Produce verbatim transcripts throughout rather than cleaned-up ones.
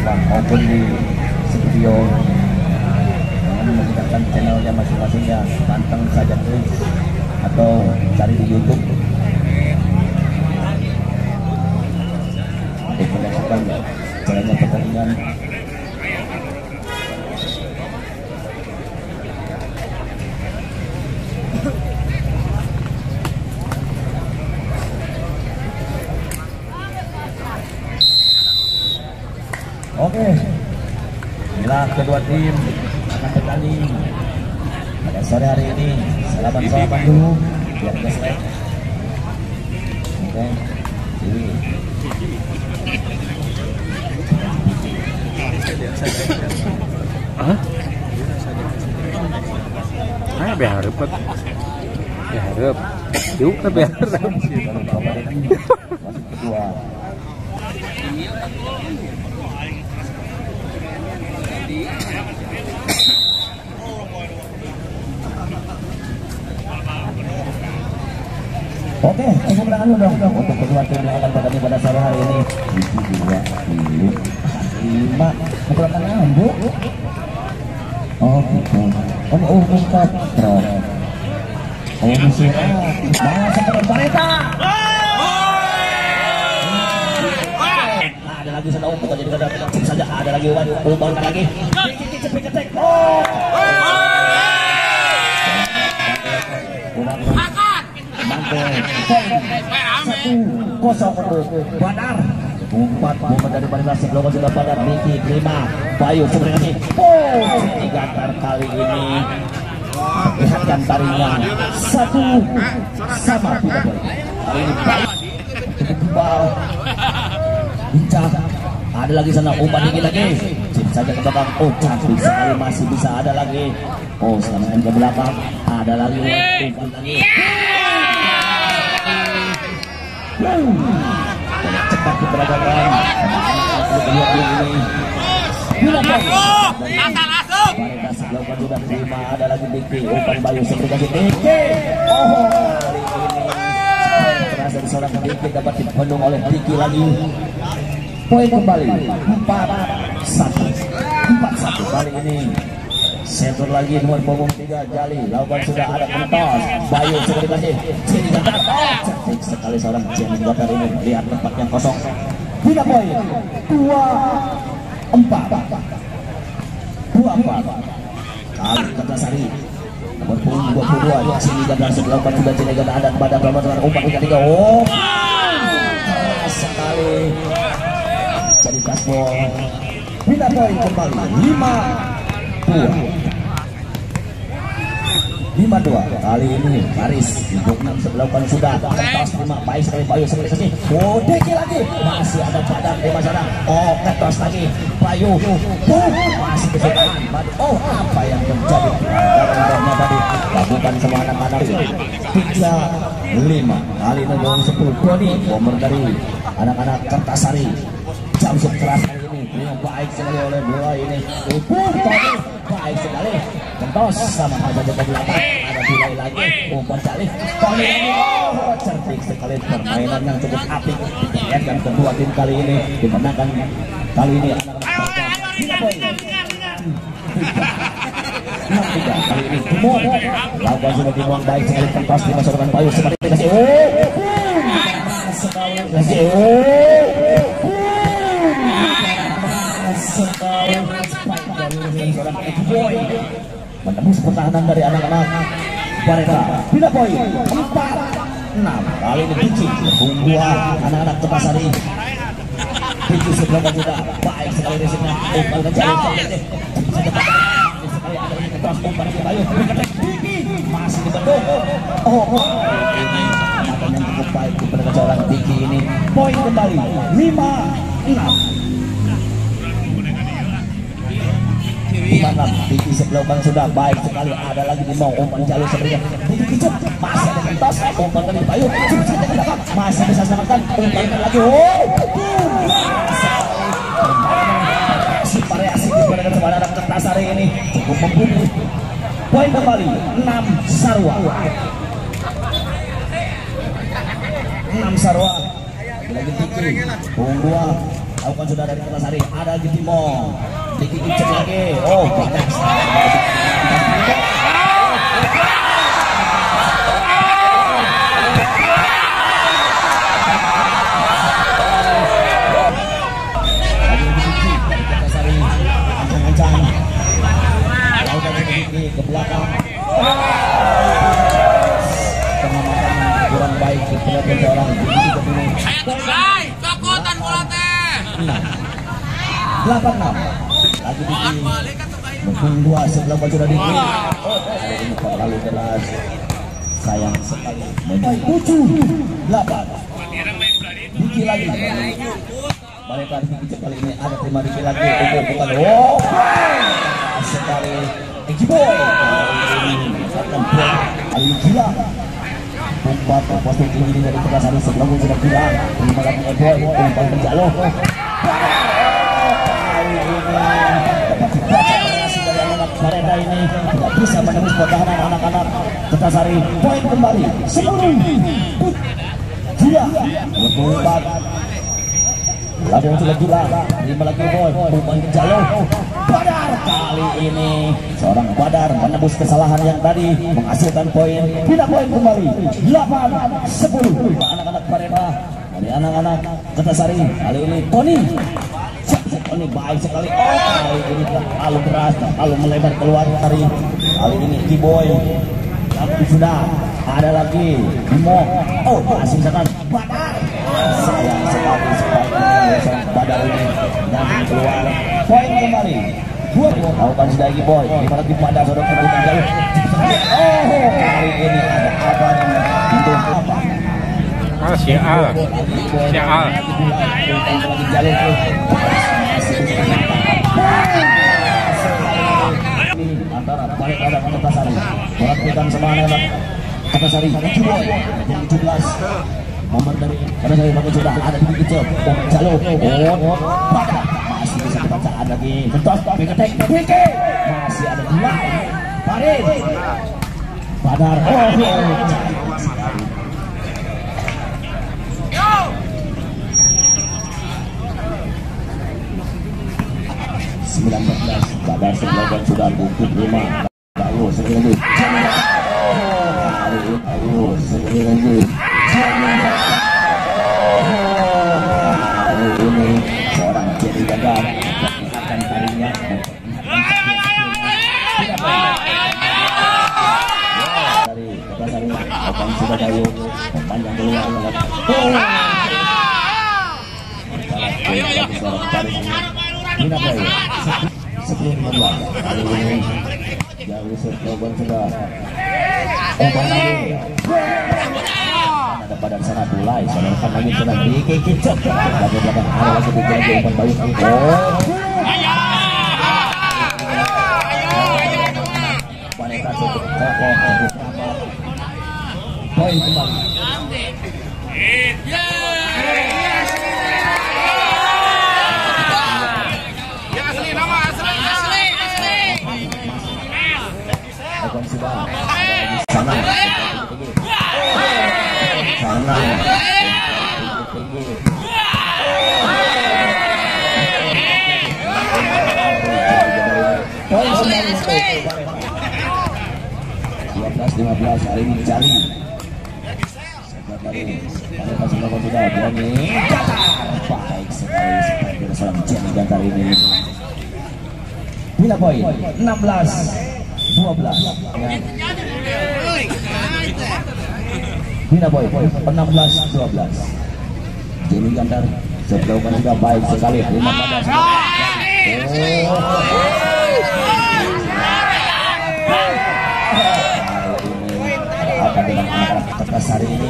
rumah maupun di studio dengan menggunakan channelnya masing-masing ya, panteng saja tulis atau cari di YouTube untuk menyaksikan jalannya pertandingan. Oke, inilah kedua tim akan bertanding pada sore hari ini. Salaman-salaman dulu biar kita selesai. Oke, jadi Hah? Ah, biar dapat. Biar yuk, biar dapat. kedua. Oke, tepuk tangan dulu dong untuk kedua tim yang akan bertanding pada sore hari ini. Dua, dua, lima. Tepuk tangan, Bu. Oh, gitu. Oh, oh, ungkap, bro. Oh, surat. Bawa seperti Bareta. Ada lagi satu umpan jadi kada saja. Ada lagi umpan, umpan lagi. Cepet-cepet. Oh. Satu kosong untuk Badar. Umpat umpan dari Badar sebelum sudah Badar. Niki terima Bayu sebenarnya. Oh, tiga kali ini lihatkan taringnya satu sama tidak boleh. Kali ini Bayu kebal bincang. Ada lagi sana umpan tinggi lagi. Cip saja ke belakang. Oh, cantik sekali, masih bisa ada lagi. Oh, sekarang ke belakang. Ada lagi umpan lagi. Wow. Cepat diperagakan. Bareta sebelumnya sudah terima. Ada lagi Diki. Umpan Bayu seperti kasih Diki. Oh, kali ini terasa di seorang Diki dapat dipendung oleh Diki lagi. Poin kembali empat satu. Empat satu kali ini. Setor lagi nomor punggung tiga Jali. Lawan sudah ada pentos. Bayu seperti kasih. Jenny Gadar. Cantik sekali seorang Jenny Gadar ini. Lihat tempat yang kosong. Tiga poin. Dua empat. Dua empat. Kali Kertasari. Nomor punggung dua puluh dua. Jenny Gadar sebelah umpan sudah Jenny Gadar ada pada berapa dengan umpan ketiga. Oh, keras sekali. Jadi gaspol. Tiga poin kembali. Lima dua. Lima dua. Kali ini Paris di enam sebelah kan sudah kertas lima baik sekali Bayu seperti sini. Oh, Diki lagi masih ada Badar di sana. Oh, kertas lagi Bayu. Oh, masih kesukaan. Oh, apa yang terjadi? Pelanggaran tadi lakukan semua anak-anak. Tiga lima. Kali ini gol sepuluh. Doni bomber dari anak-anak Kertasari. Jamsut keras kali ini yang baik sekali oleh dua ini. Uh, Tony baik sekali. Kentos sama saja ke belakang. Ada Bilai lagi. Umpan Jalif. Tony ini oh, cerdik sekali permainan yang cukup apik. Lihat dan kedua tim kali ini dimenangkan kali ini anak-anak tiga poin. enam tiga kali ini Timur. Lawan sudah Timur baik sekali kentos dimasukkan Bayu seperti dikasih. Oh, sekali lagi. Oh. Sekali dari seorang Boy menembus pertahanan dari anak-anak Bareta. Pindah poin empat enam. Kali ini Diki dua anak-anak Kertasari. Diki sebelumnya juga baik sekali resipnya. Umpan ke jalan sekali ada ini keras umpan ke Bayu. Diki masih dibentuk. Oh, ini matanya yang cukup baik kepada seorang Diki ini. Poin kembali lima enam. Dimana Diki sebelumnya sudah baik sekali. Ada lagi di mau umpan jalur sebenarnya. Diki kicuk masih ada kentos. Umpan dari Bayu masih bisa selamatkan. Umpan lagi. Oh, si variasi kepada kepada anak Kertasari ini cukup membunuh. Poin kembali enam Sarwa. enam Sarwa. Lagi Diki. Punggung dua. lakukan sudah dari Kertasari, ada lagi Timo, Diki cek lagi, oh banyak ke belakang, pengamatan kurang baik kepada seorang kekuatan bola teh. delapan enam lagi Diki mungkin dua sebelah baju dari Diki. Oh, ini terlalu keras, sayang sekali. Membaik tujuh delapan Diki lagi. Mereka Diki kali ini ada terima Diki lagi. Oh, bukan. Oh, sekali. Eki Boy akan buat Ali gila umpat posisi tinggi dari Kertasari sebelum sudah gila terima lagi Eki Boy umpan penjalo kali ini dapat dibaca kreasi dari anak Barenda ini tidak bisa menembus pertahanan anak-anak Kertasari. Poin kembali sepuluh gila berumpat lagi yang sudah gila terima lagi Boy umpan penjalo Badar. Kali ini seorang Badar menembus kesalahan yang tadi menghasilkan poin. Tidak poin kembali delapan sepuluh anak-anak Barenda dari anak-anak Kertasari. Kali ini Tony Tony baik sekali. Oh, kali ini terlalu keras, terlalu melebar keluar dari. Kali ini Eki Boy tapi sudah ada lagi Bimo. Oh, masih misalkan Badar. Sayang sekali seorang Badar ini nanti keluar. Poin kembali dua lakukan sudah Eki Boy dimana di pada saudara kebutuhan jauh. Oh, kali ini ada apa untuk apa? Ah, si Al, si Al. Antara balik ada Kertasari melakukan semangat Kertasari Eki Boy tujuh belas nomor dari Kertasari pakai sudah ada di kecil. Oh, jalur. Oh, pada masih bisa bacaan lagi. Bentos, Beketek, Diki. Masih ada dua. Farid. Badar. Oh, sembilan belas. Badar sebelah sudah bukit lima. Ayo, sekali lagi. Ayo, ayo, sekali lagi. Ayo, ini seorang Jerry Badar akan taringnya. Dari Kertasari akan sudah kayu panjang keluar. Ini apa ya? Sepuluh lima belas. Kali ini jauh serta sudah. Umpan lagi. Ada pada sana mulai. Sadarkan lagi sudah Diki kicap. Lagi belakang ada lagi Diki lagi umpan bayu. Oh. Wanita cukup kokoh. Poin kembali. Sudah sana sana dua belas lima belas hari ini Jali pada sudah berani baik sekali seperti seorang Jali Gantar ini. Bila poin enam belas dua belas. Bina Boy enam belas dua belas. Jenny Gantar sebelumnya sudah baik sekali. Lima pada apa dengan anak-anak Kertasari ini?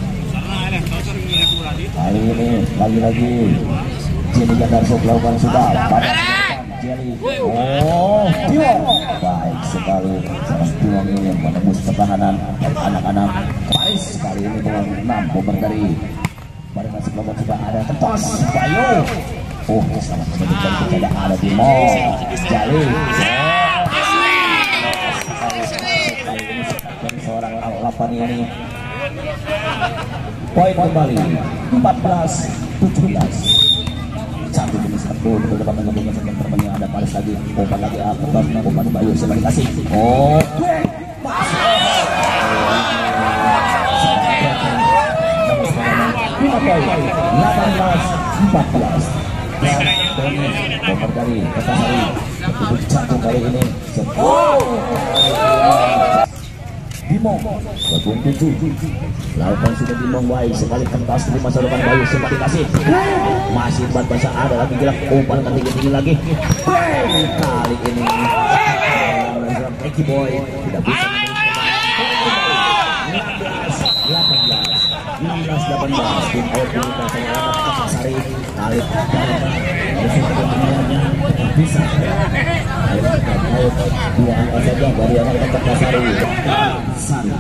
Kali ini lagi-lagi Jenny Gantar sebelumnya sudah pada Jelly. Oh, Tiwong baik sekali seorang Tiwong ini menembus pertahanan anak-anak Paris. Kali ini dengan enam bomber dari Barenda sebelumnya juga ada Ketos Bayu. Oh, selamat menunjukkan kepada ada Bimo Jelly. Dan seorang lapan ini poin kembali empat belas tujuh belas. satu jenis satu berdepan dengan segmen permainan ada Paris lagi umpan lagi atas umpan Bayu coba dikasih oke delapan belas empat belas nomor dari Kertasari untuk jatuh kali ini Bimo gabung tujuh lakukan sudah Bimo baik sekali Kertas terima serupan Bayu coba dikasih masih buat bahasa ada lagi gila umpan ketiga tinggi lagi kali ini Eki Boy tidak bisa enam belas delapan belas tim out di pasangan Kertasari kali bisa dua angka saja dari anak Kertasari sana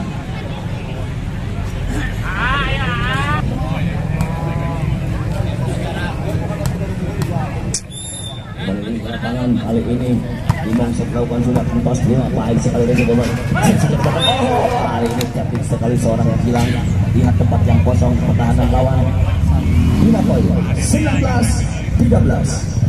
kembali ke lapangan kali ini Dimong melakukan sudah kentos lima baik sekali dari Bobot kali ini cantik sekali seorang yang hilang lihat tempat yang kosong pertahanan lawan lima poin sembilan belas tiga belas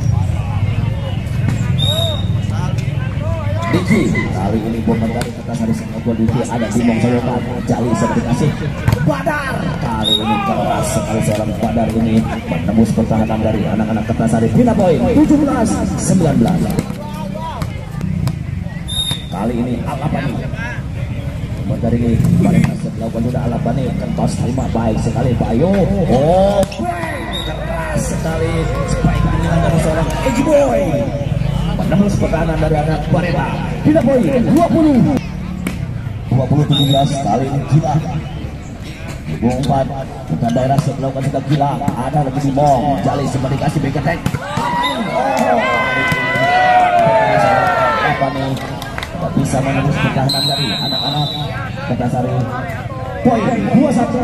Diki kali ini bomber dari Kertasari Singapura Diki ada Dimong Sayokan Jali seperti kasih Badar kali ini keras sekali seorang Badar ini menembus pertahanan dari anak-anak Kertasari lima poin tujuh belas sembilan belas kali ini Alapani bomber dari Barentas melakukan sudah Alapani kentos terima baik sekali Bayu oh keras sekali spike dari seorang Eki Boy menembus pertahanan dari anak Bareta tidak poin dua puluh dua puluh tujuh belas kali ini gila umpan bukan daerah melakukan sudah gila ada lagi Dimong Jali sempat dikasih beketek apa nih tidak bisa menembus pertahanan dari anak-anak Kertasari poin dua satu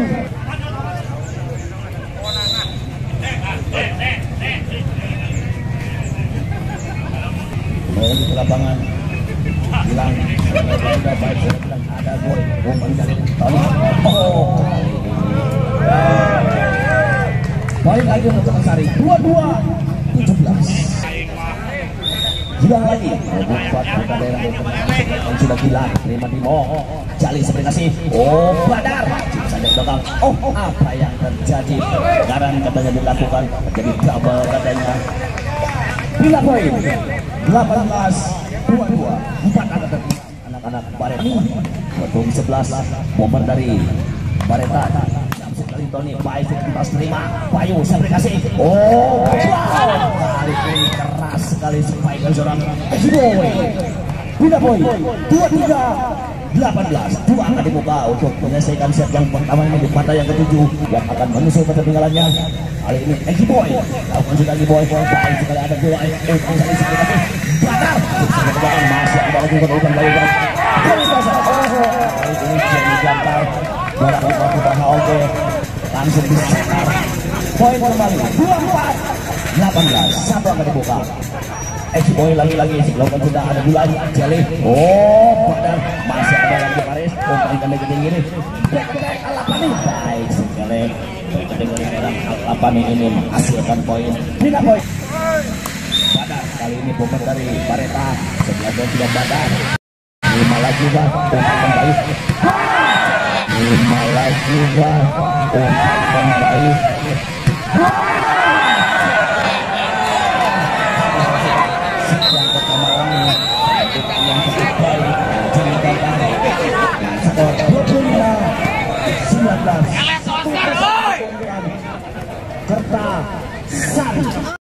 kembali ke lapangan hilang sudah baik sudah bilang ada boy umpan dari Tony oh poin lagi untuk Kertasari dua dua tujuh belas hilang lagi umpan bukan daerah yang sudah hilang terima Dimong Jali seperti kasih oh Badar saja belakang oh apa yang terjadi sekarang katanya dilakukan menjadi double katanya tiga poin delapan belas dua puluh dua empat anak-anak Bareta betul sebelas bomber dari Bareta jam sekali Tony baik Kertas terima Bayu saya kasih oh wow kali ini keras sekali spike dari seorang Eki Boy tiga poin dua tiga delapan belas dua angka dibuka untuk menyelesaikan set yang pertama ini di partai yang ketujuh yang akan menyusul ketertinggalannya kali ini Eki Boy lakukan sudah Eki Boy baik sekali ada dua oh sekali sekali Badar masih ada lagi kedudukan Bayu guys kali ini jadi jantar bola waktu bahasa oke langsung disetar poin kembali dua empat delapan belas satu angka dibuka Eki Boy lagi-lagi lakukan sudah ada dua Jali oh Badar masih ada lagi Paris umpan ikan lagi tinggi ini Alapani baik sekali kedengaran Alapani ini menghasilkan poin tiga poin Badar kali ini bomber dari Bareta sebelah gol sudah Badar lima lagi juga umpan baik lima lagi juga umpan baik yang pertama ini yang ketiga skor dua puluh lima sembilan belas Kertasari